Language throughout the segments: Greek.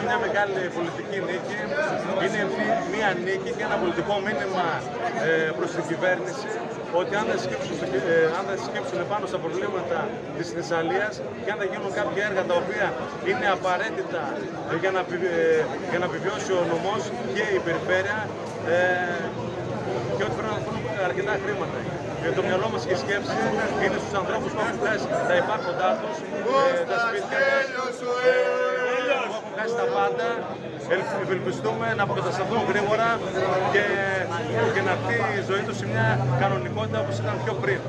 μια μεγάλη πολιτική νίκη, είναι μια νίκη και ένα πολιτικό μήνυμα προς την κυβέρνηση ότι αν δεν σκύψουν πάνω στα προβλήματα της Θεσσαλίας και αν δεν γίνουν κάποια έργα τα οποία είναι απαραίτητα για να επιβιώσει ο νομός και η περιφέρεια, και ότι πρέπει να δουν αρκετά χρήματα. Το μυαλό μας και η σκέψη είναι στους ανθρώπους που έχουν χάσει τα υπάρχοντά τους, τα σπίτια τους, που έχουν χάσει τα πάντα. Ευελπιστούμε να αποκατασταθούν γρήγορα και να έρθει η ζωή τους σε μια κανονικότητα όπως ήταν πιο πριν.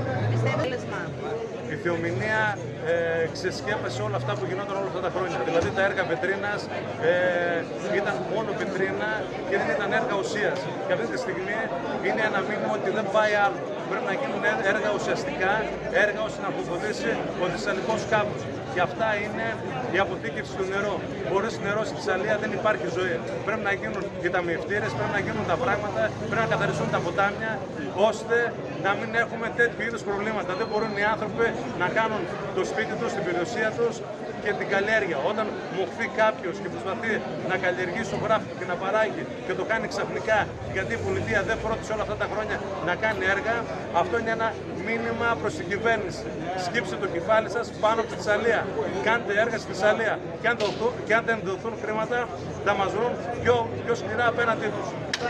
Η Θεομηνία ξεσκέπασε όλα αυτά που γινόταν όλα αυτά τα χρόνια. Δηλαδή τα έργα βετρίνας ήταν μόνο βετρίνα και δεν ήταν έργα ουσίας. Και αυτή τη στιγμή είναι ένα μήνυμα ότι δεν πάει άλλο. Πρέπει να γίνουν έργα ουσιαστικά, έργα ώστε να αποφοδίσει ο Θεσσαλικός κάμπος. Και αυτά είναι η αποθήκευση του νερού. Χωρίς νερό στη Θεσσαλία δεν υπάρχει ζωή. Πρέπει να γίνουν οι ταμιευτήρες, πρέπει να γίνουν τα πράγματα, πρέπει να καθαριστούν τα ποτάμια, ώστε να μην έχουμε τέτοιου είδους προβλήματα. Δεν μπορούν οι άνθρωποι να κάνουν το σπίτι τους, την περιουσία τους και την καλλιέργεια. Όταν μοχθεί κάποιος και προσπαθεί να καλλιεργήσει το γράφει και να παράγει και το κάνει ξαφνικά γιατί η πολιτεία δεν φρόντισε όλα αυτά τα χρόνια να κάνει έργα, αυτό είναι ένα μήνυμα προς την κυβέρνηση. Σκύψτε το κεφάλι σας πάνω από τη Θεσσαλία. Κάντε έργα στη Θεσσαλία. Και αν δεν δοθούν χρήματα, θα μας βρουν πιο σκληρά απέναντί τους.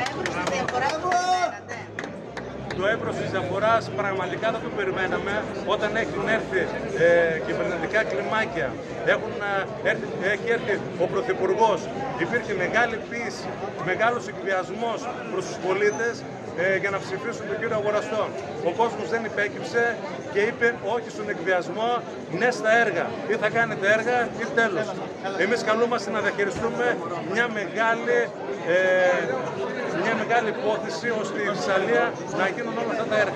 Το εύρος της διαφοράς πραγματικά δεν το περιμέναμε. Όταν έχουν έρθει κυβερνητικά κλιμάκια, έχει έρθει ο Πρωθυπουργός, υπήρχε μεγάλη πίεση, μεγάλος εκβιασμός προς τους πολίτες για να ψηφίσουν τον κύριο Αγοραστό. Ο κόσμος δεν υπέκυψε και είπε όχι στον εκβιασμό, ναι στα έργα. Ή θα κάνετε έργα ή τέλος. Εμείς καλούμαστε να διαχειριστούμε μια μεγάλη υπόθεση ώστε η Θεσσαλία να γίνουν όλα αυτά τα έργα.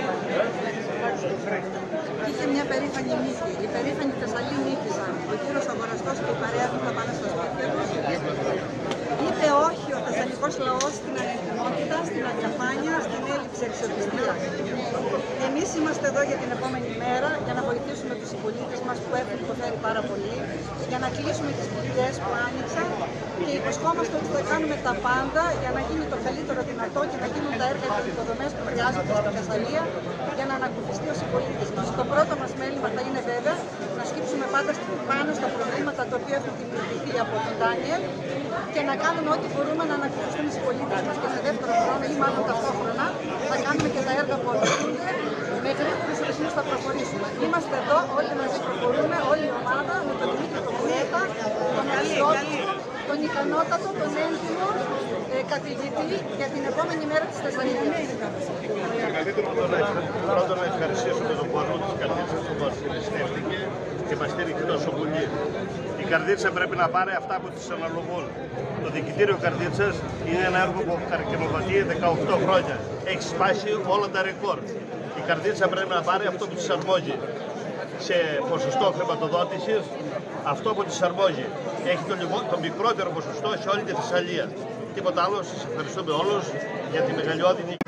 Είχε μια περήφανη νίκη. Η περήφανη Θεσσαλία νίκησαν. Ο κύριος Αγοραστός και η παρέα του θα πάνε στα σπίτια τους. Είπε όχι ο θεσσαλικός λαός στην ανεκτιμότητα, στην αδιαφάνεια, στην έλλειψη αξιοπιστίας. Εμείς είμαστε εδώ για την επόμενη μέρα για να βοηθήσουμε τους συμπολίτες μας που έχουν υποφέρει πάρα πολύ, για να κλείσουμε τις πληγές που άνοιξαν και υποσχόμαστε ότι θα κάνουμε τα πάντα για να γίνει το καλύτερο δυνατό και να γίνουν τα έργα και οι υποδομές που χρειάζονται στη Θεσσαλία για να ανακουφιστεί ο συμπολίτης μας. Το πρώτο μας μέλημα θα είναι βέβαια να σκύψουμε πάντα πάνω στα προβλήματα τα οποία έχουν δημιουργηθεί από τον Ντάνιελ και να κάνουμε ό,τι μπορούμε να ανακουφιστούν οι συμπολίτες μας και σε δεύτερο χρόνο ή μάλλον ταυτόχρονα θα κάνουμε και τα έργα που ακολουθούνται. Με γρήγορους ρυθμούς θα προχωρήσουμε. Είμαστε εδώ, όλοι μαζί προχωρούμε, όλη η ομάδα, με τον Δημήτρη τον Κουρέτα, τον Αλιώτη, τον ικανότατο, τον έντιμο καθηγητή για την επόμενη μέρα της Θεσσαλίας. Πρώτον να ευχαριστήσουμε τον πορού της Καρδίτσας που μας εμπιστεύτηκε και μας στήριξε τόσο πολύ. Η Καρδίτσα πρέπει να πάρει αυτά που της αναλογούν. Το Διοικητήριο Καρδίτσας είναι ένα έργο που χαρακτηριοποιεί 18 χρόνια. Έχει σπάσει όλα τα ρεκόρ. Η Καρδίτσα πρέπει να πάρει αυτό που της αρμόζει. Σε ποσοστό χρηματοδότησης, αυτό που της αρμόζει. Έχει το μικρότερο ποσοστό σε όλη τη Θεσσαλία. Τίποτα άλλο, σας ευχαριστούμε όλους για τη μεγαλειώδη νίκη.